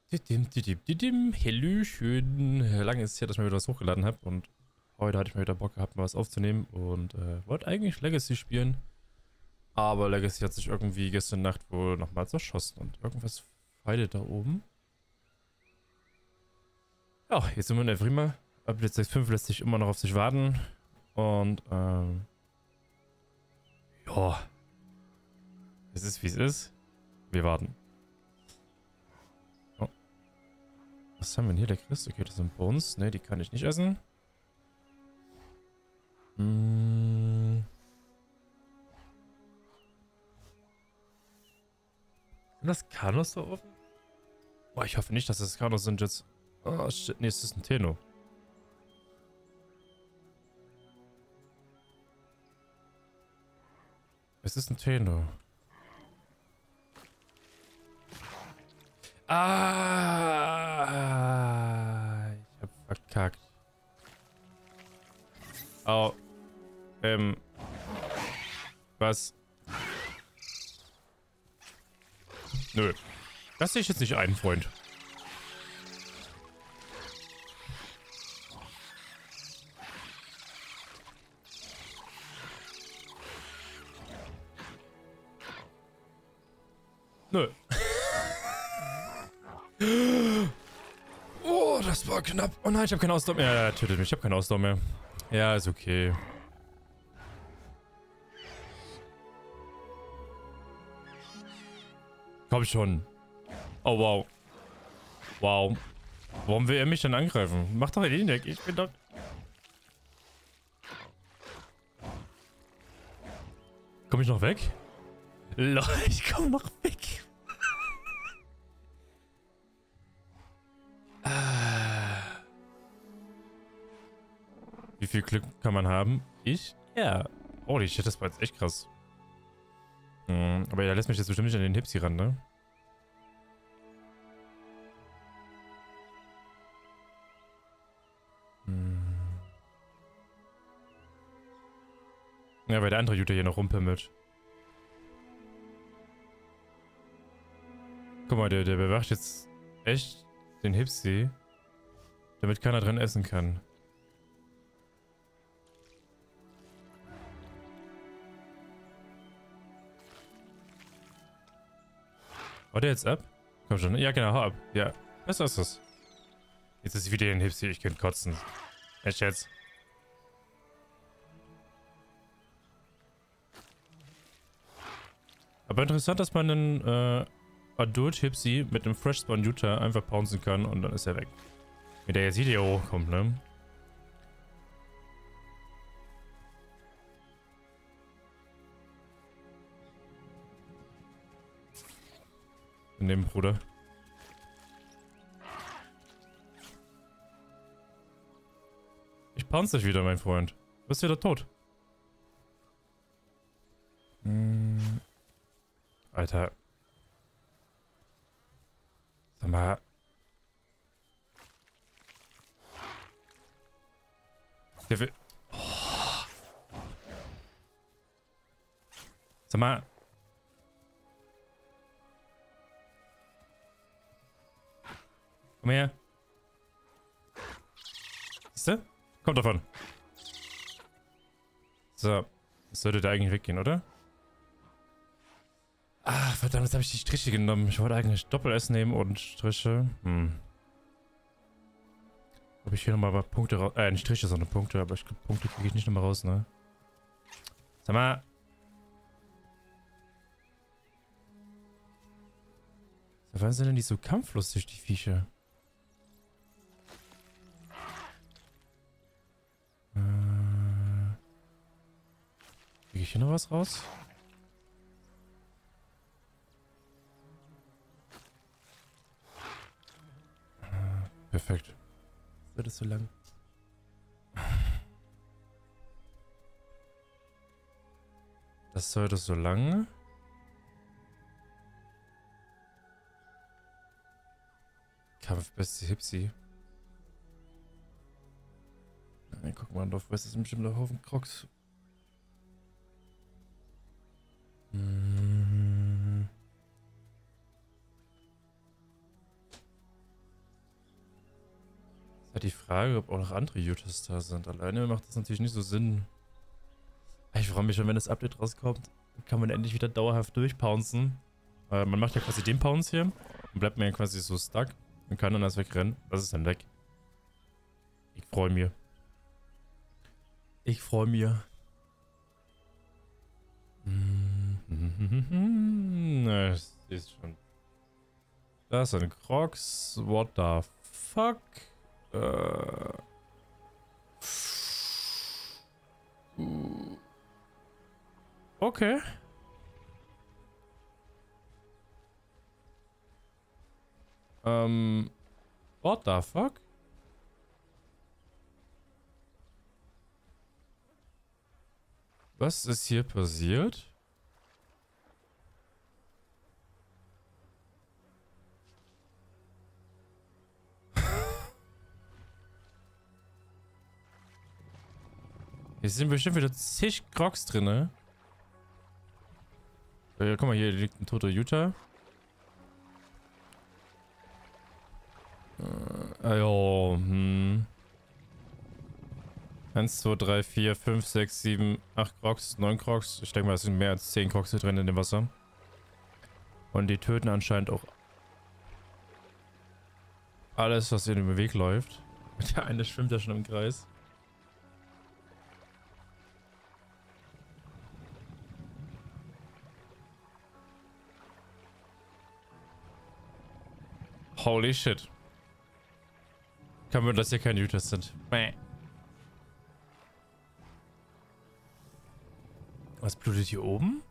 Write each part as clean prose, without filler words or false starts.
Hallöchen. Lange ist es her, dass ich mal wieder was hochgeladen habe und heute hatte ich mal wieder Bock gehabt, mal was aufzunehmen und wollte eigentlich Legacy spielen. Aber Legacy hat sich irgendwie gestern Nacht wohl nochmal zerschossen und irgendwas feilt da oben. Ja, jetzt sind wir in der Prima. Update 6.5 lässt sich immer noch auf sich warten. Und ja, es ist wie es ist. Wir warten. Oh, was haben wir denn hier, der Christ? Okay, das sind Bones. Ne, die kann ich nicht essen. Sind das Kanos da oben? Boah, ich hoffe nicht, dass das Kanos sind jetzt. Oh shit, nee, es ist ein Tenno. Es ist ein Tenno. Ah, ich hab verkackt. Au. Was? Nö. Das sehe ich jetzt nicht ein, Freund. Nö. Oh, das war knapp. Oh nein, ich habe keine Ausdauer mehr. Ja, tötet mich. Ich habe keine Ausdauer mehr. Ja, ist okay. Komm schon. Oh, wow. Wow. Warum will er mich denn angreifen? Mach doch den weg. Ich bin doch... Komm ich noch weg? Leute, ich komm noch weg. Wie viel Glück kann man haben? Ich? Ja. Holy shit, das war jetzt echt krass. Aber er lässt mich jetzt bestimmt nicht an den Hipsi ran, ne? Ja, weil der andere Jute hier noch rumpimmelt. Guck mal, der bewacht jetzt echt den Hipsi, damit keiner drin essen kann. Haut der jetzt ab? Komm schon. Ja, genau, hau ab. Ja, was ist das? Jetzt ist wieder ein Hipsi, ich könnte kotzen. Echt jetzt? Aber interessant, dass man einen Adult Hipsi mit einem Fresh Spawn Utah einfach pouncen kann und dann ist er weg. Wenn der jetzt hier hochkommt, ne? Neben Bruder. Ich pounce dich wieder, mein Freund. Du bist wieder tot. Alter. Sag mal. Der will... Oh. Sag mal. Komm her. Siehst du? Kommt davon. So. Das sollte da eigentlich weggehen, oder? Ah, verdammt, jetzt habe ich die Striche genommen. Ich wollte eigentlich Doppel-S nehmen und Striche. Ob ich hier nochmal Punkte raus... nicht Striche, sondern Punkte. Aber ich glaube, Punkte kriege ich nicht nochmal raus, ne? Sag mal. Wann sind denn die so kampflustig, die Viecher? Kriege ich hier noch was raus? Perfekt. Wird es so lang? Das sollte so lang. Kampfbeste Hipsi. Guck mal, auf was ist ein bestimmter Haufen Crocs. Frage, ob auch noch andere Utas da sind. Alleine macht das natürlich nicht so Sinn. Ich freue mich schon, wenn das Update rauskommt. Kann man endlich wieder dauerhaft durchpouncen. Man macht ja quasi den Pounce hier und bleibt mir ja quasi so stuck und kann dann alles wegrennen. Das ist dann weg. Ich freue mich. Ich freue mich. Das ist schon. Das sind Crocs. What the fuck? Okay. What the fuck? Was ist hier passiert? Hier sind bestimmt wieder zig Crocs drin, ne? Guck mal, hier liegt ein toter Utah. Jo, 1, 2, 3, 4, 5, 6, 7, 8 Crocs, 9 Crocs. Ich denke mal, es sind mehr als 10 Crocs hier drin in dem Wasser. Und die töten anscheinend auch alles, was in dem Weg läuft. Der eine schwimmt ja schon im Kreis. Holy shit. Kann man, dass hier keine Utas sind. Bäh. Was blutet hier oben?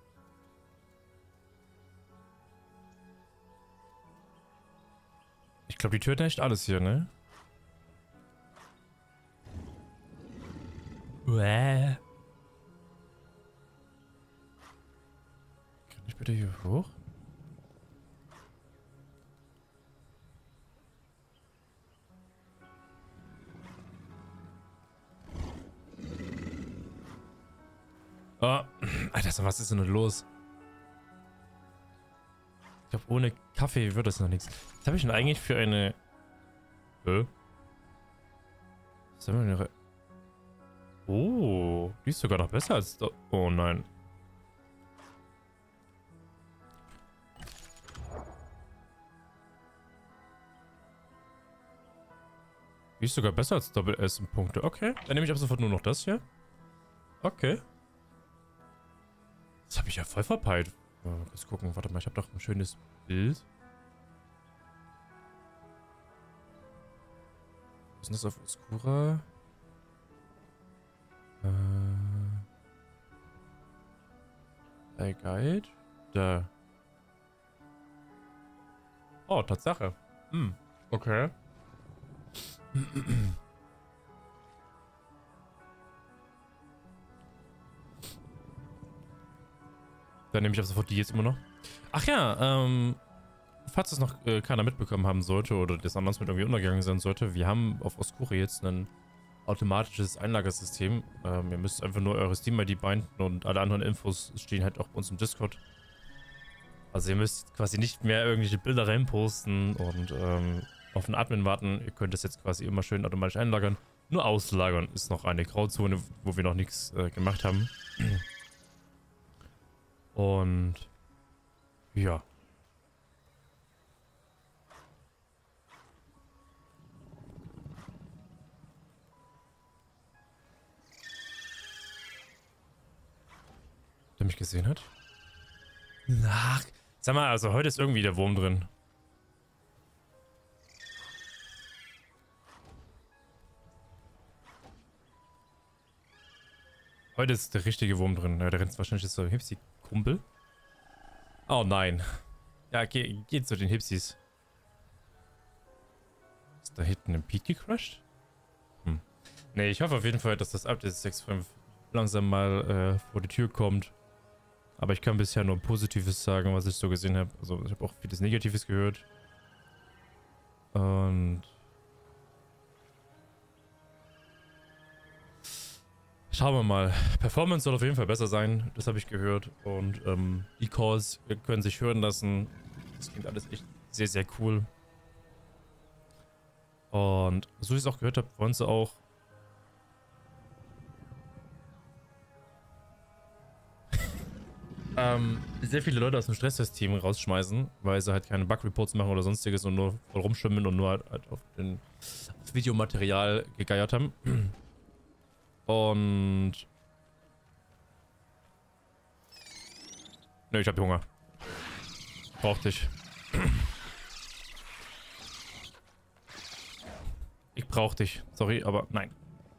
Ich glaube, die töten echt alles hier, ne? Kann ich bitte hier hoch? Oh, Alter, was ist denn los? Ich glaube, ohne Kaffee wird das noch nichts. Was habe ich denn eigentlich für eine... Was haben wir denn? Oh, die ist sogar noch besser als... Oh nein. Die ist sogar besser als Doppel-S in Punkte. Okay, dann nehme ich ab sofort nur noch das hier. Okay. Das habe ich ja voll verpeilt. Kurz gucken, warte mal, ich habe doch ein schönes Bild. Was ist das auf Oscura? Guide? Da. Oh, Tatsache. Okay. Dann nehme ich ab sofort die jetzt immer noch. Ach ja, falls das noch keiner mitbekommen haben sollte oder das Announcement irgendwie untergegangen sein sollte, wir haben auf Oscura jetzt ein automatisches Einlagersystem. Ihr müsst einfach nur eure Steam-ID binden und alle anderen Infos stehen halt auch bei uns im Discord. Also ihr müsst quasi nicht mehr irgendwelche Bilder reinposten und auf den Admin warten. Ihr könnt das jetzt quasi immer schön automatisch einlagern. Nur auslagern ist noch eine Grauzone, wo wir noch nichts gemacht haben. Und ja. Der mich gesehen hat? Ach, sag mal, also heute ist irgendwie der Wurm drin. Heute ist der richtige Wurm drin. Ja, der rennt wahrscheinlich jetzt so ein Hipsi-Kumpel. Oh nein. Ja, geht zu den Hipsis. Ist da hinten ein Pete gecrashed? Ne, ich hoffe auf jeden Fall, dass das Update 6.5 langsam mal vor die Tür kommt. Aber ich kann bisher nur Positives sagen, was ich so gesehen habe. Also ich habe auch vieles Negatives gehört. Und schauen wir mal. Performance soll auf jeden Fall besser sein, das habe ich gehört. Und die Calls können sich hören lassen. Das klingt alles echt sehr, sehr cool. Und so wie ich es auch gehört habe, wollen sie auch sehr viele Leute aus dem Stresstest-Team rausschmeißen, weil sie halt keine Bug-Reports machen oder sonstiges und nur voll rumschwimmen und nur halt auf das Videomaterial gegeiert haben. Und... Ne, ich hab Hunger. Brauch dich. Ich brauch dich. Sorry, aber nein.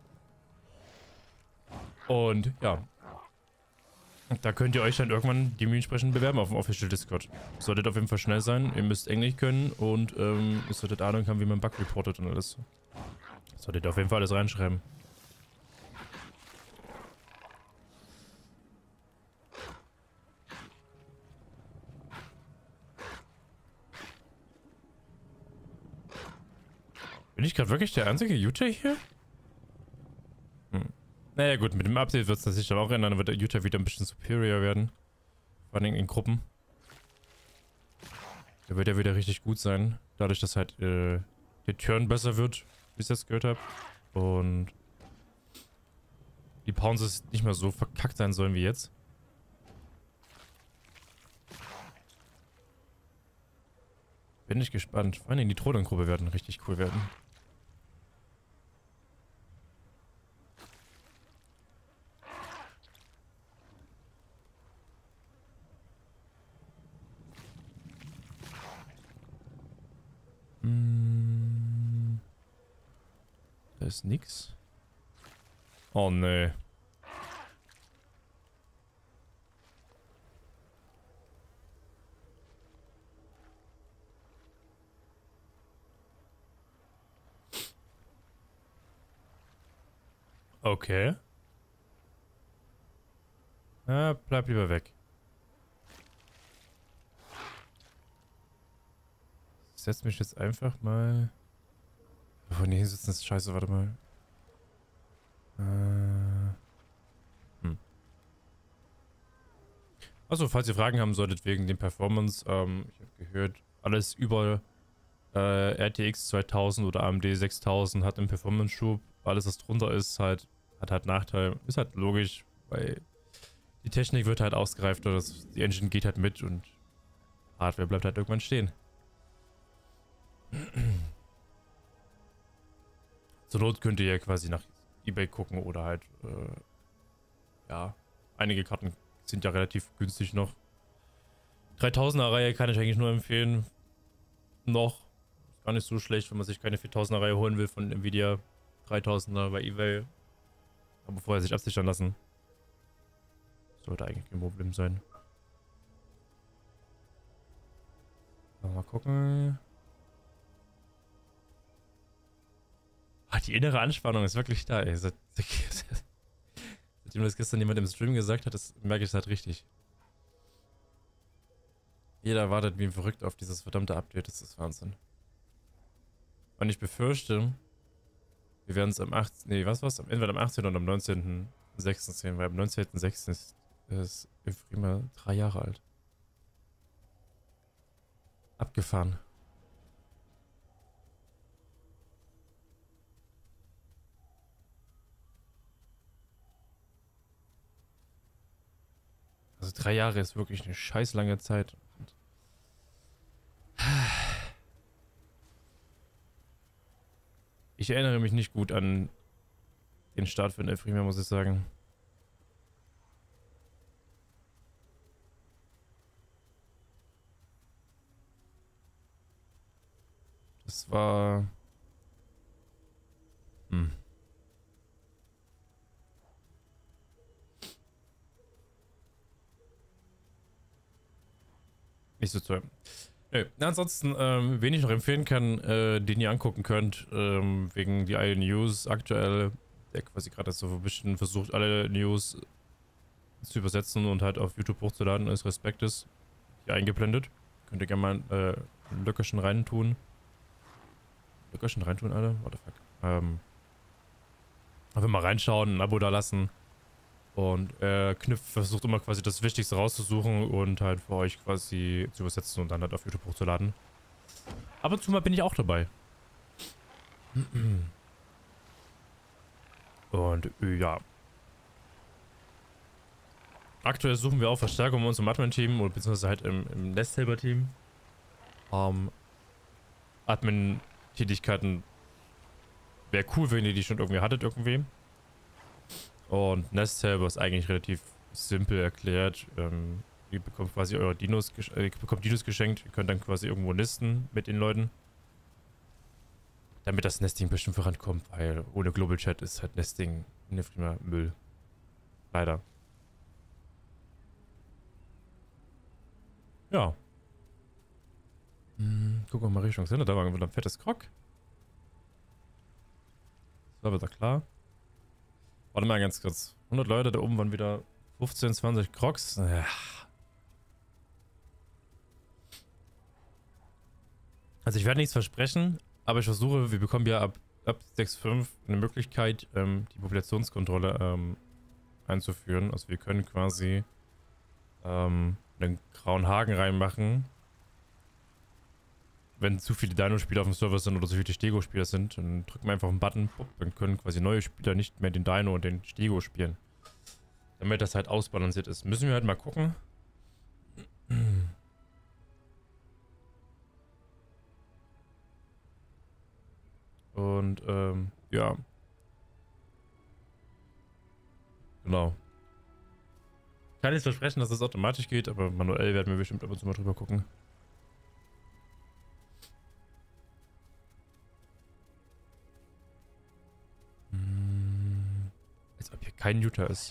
Und ja. Da könnt ihr euch dann irgendwann dementsprechend bewerben auf dem Official Discord. Solltet auf jeden Fall schnell sein. Ihr müsst Englisch können und ihr solltet Ahnung haben, wie man Bug reportet und alles. Solltet ihr auf jeden Fall alles reinschreiben. Bin ich gerade wirklich der einzige Utah hier? Naja gut, mit dem Update wird es sich dann auch ändern, dann wird der Utah wieder ein bisschen superior werden. Vor allem in Gruppen. Der wird ja wieder richtig gut sein. Dadurch, dass halt der Turn besser wird, wie ich jetzt gehört habe. Und die Pounces nicht mehr so verkackt sein sollen wie jetzt. Bin ich gespannt. Vor allem die Trollengruppe werden richtig cool werden. Da ist nix. Oh nee. Okay. Ah, bleib lieber weg. Ich setz mich jetzt einfach mal... Bevor die hier sitzen, ist scheiße, warte mal. Also, falls ihr Fragen haben solltet wegen dem Performance, ich habe gehört, alles über RTX 2000 oder AMD 6000 hat einen Performance-Schub. Alles, was drunter ist, halt, hat halt Nachteil. Ist halt logisch, weil die Technik wird halt ausgereift oder die Engine geht halt mit und Hardware bleibt halt irgendwann stehen. Zur Not könnt ihr ja quasi nach eBay gucken oder halt, ja, einige Karten sind ja relativ günstig noch. 3000er Reihe kann ich eigentlich nur empfehlen. Noch. Ist gar nicht so schlecht, wenn man sich keine 4000er Reihe holen will von Nvidia. 3000er bei eBay. Aber vorher sich absichern lassen. Sollte eigentlich kein Problem sein. Mal gucken. Ah, die innere Anspannung ist wirklich da, ey. Seitdem das gestern jemand im Stream gesagt hat, das merke ich halt richtig. Jeder wartet wie verrückt auf dieses verdammte Update, das ist Wahnsinn. Und ich befürchte, wir werden es am 18. Nee, was war's? Entweder am 18. oder am 19.06. sehen, weil am 19.06. ist Efrima 3 Jahre alt. Abgefahren. Also 3 Jahre ist wirklich eine scheiß lange Zeit. Und ich erinnere mich nicht gut an den Start von Efrima, muss ich sagen. Das war... Nicht so toll. Nö. Ansonsten, wen ich noch empfehlen kann, den ihr angucken könnt, wegen die IO News aktuell, der quasi gerade so ein bisschen versucht, alle News zu übersetzen und halt auf YouTube hochzuladen, ist Respektes. Hier eingeblendet. Könnt ihr gerne mal ein Löckerchen reintun. Löckerchen reintun, alle? What the fuck? Einfach mal reinschauen, ein Abo da lassen. Und versucht immer quasi das Wichtigste rauszusuchen und halt für euch quasi zu übersetzen und dann halt auf YouTube hochzuladen. Ab und zu mal bin ich auch dabei. Und ja. Aktuell suchen wir auch Verstärkung in unserem Admin-Team oder beziehungsweise halt im Nest-Helper-Team. Admin-Tätigkeiten wäre cool, wenn ihr die schon irgendwie hattet irgendwie. Und Nest-Helper ist eigentlich relativ simpel erklärt. Ihr bekommt quasi eure Dinos, bekommt Dinos geschenkt. Ihr könnt dann quasi irgendwo nisten mit den Leuten. Damit das Nesting bestimmt vorankommt, weil ohne Global Chat ist halt Nesting immer Müll. Leider. Ja. Gucken wir mal Richtung Sender. Da war wieder ein fettes Krog. Das war wieder klar. Warte mal ganz kurz. 100 Leute, da oben waren wieder 15, 20 Krogs. Ja. Also ich werde nichts versprechen, aber ich versuche, wir bekommen ja ab 6.5 eine Möglichkeit, die Populationskontrolle einzuführen. Also wir können quasi einen grauen Haken reinmachen. Wenn zu viele Dino-Spieler auf dem Server sind oder zu viele Stego-Spieler sind, dann drücken wir einfach einen Button, dann können quasi neue Spieler nicht mehr den Dino und den Stego spielen. Damit das halt ausbalanciert ist. Müssen wir halt mal gucken. Und, ja. Genau. Kann jetzt versprechen, dass das automatisch geht, aber manuell werden wir bestimmt ab und zu mal drüber gucken. Als ob hier kein Utah ist.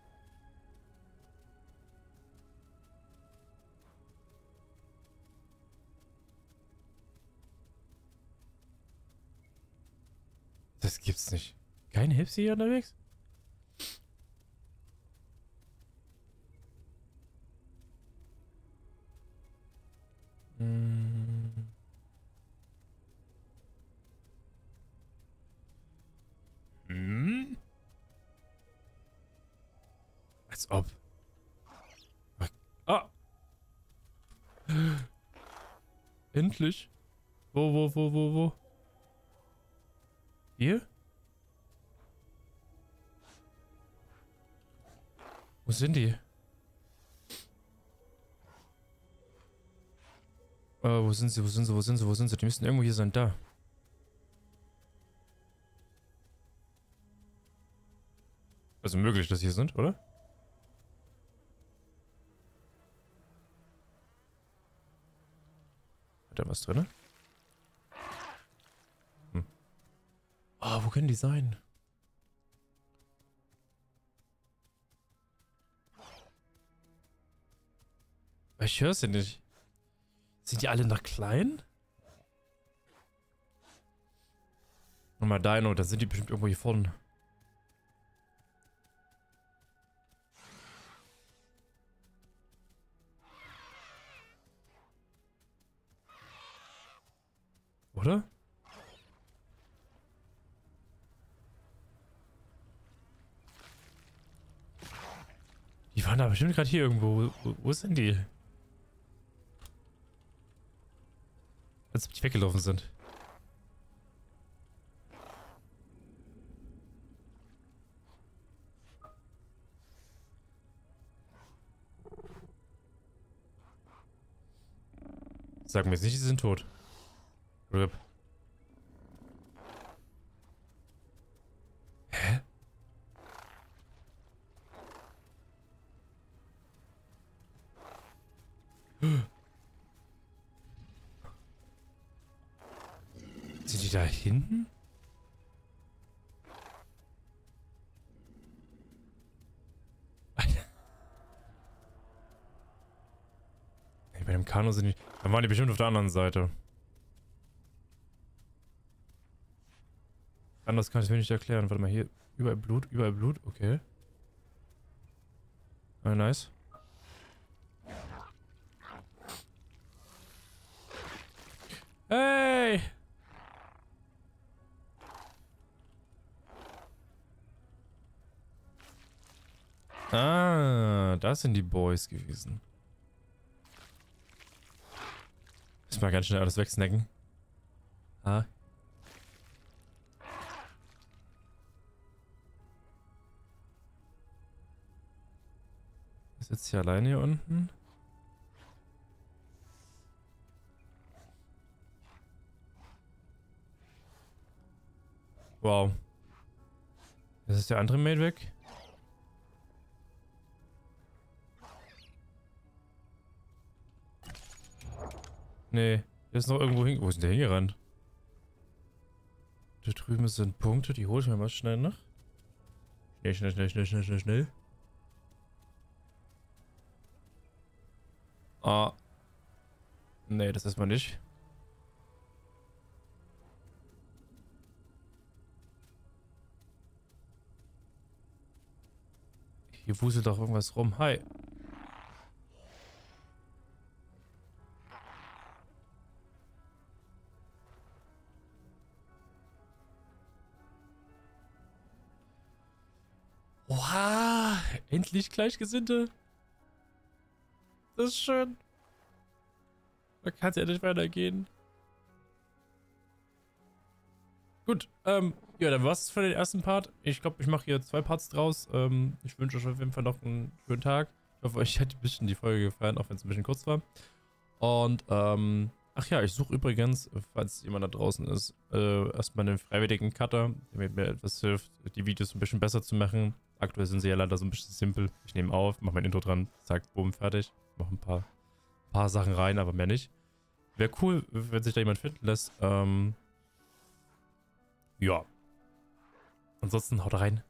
Das gibt's nicht. Keine Hipsi hier unterwegs? Als ob. Ah! Endlich. Wo? Hier? Wo sind die? Wo sind sie? Die müssten irgendwo hier sein. Da. Also möglich, dass sie hier sind, oder? Hat da was drin? Wo können die sein? Ich höre sie nicht. Sind die alle noch klein? Nochmal Dino, da sind die bestimmt irgendwo hier vorne. Oder? Die waren da bestimmt gerade hier irgendwo. Wo sind die? Als ob die weggelaufen sind. Sag mir jetzt nicht, die sind tot. RIP. Hä? Sind die da hinten? Nee, bei dem Kanu sind die... Dann waren die bestimmt auf der anderen Seite. Anders kann ich es mir nicht erklären. Warte mal, hier. Überall Blut, okay. Ah, nice. Hey! Ah, das sind die Boys gewesen. Muss mal ganz schnell alles wegsnacken. Ah. Ich sitze hier alleine hier unten. Wow. Jetzt ist der andere Mate weg. Nee, der ist noch irgendwo hin. Wo ist denn der hingerannt? Da drüben sind Punkte, die hole ich mir mal schnell noch. Schnell, schnell, schnell, schnell, schnell, schnell, schnell. Ah. Nee, das ist mal nicht. Hier wuselt doch irgendwas rum. Hi. Oha, endlich Gleichgesinnte. Das ist schön. Da kann es ja nicht weitergehen. Gut, ja, dann war's es für den ersten Part. Ich glaube, ich mache hier 2 Parts draus. Ich wünsche euch auf jeden Fall noch einen schönen Tag. Ich hoffe, euch hat ein bisschen die Folge gefallen, auch wenn es ein bisschen kurz war. Und, ach ja, ich suche übrigens, falls jemand da draußen ist, erstmal einen freiwilligen Cutter, der mir etwas hilft, die Videos ein bisschen besser zu machen. Aktuell sind sie ja leider so ein bisschen simpel. Ich nehme auf, mache mein Intro dran, zack, boom, fertig. Mache ein paar Sachen rein, aber mehr nicht. Wäre cool, wenn sich da jemand finden lässt. Ja. Ansonsten haut rein.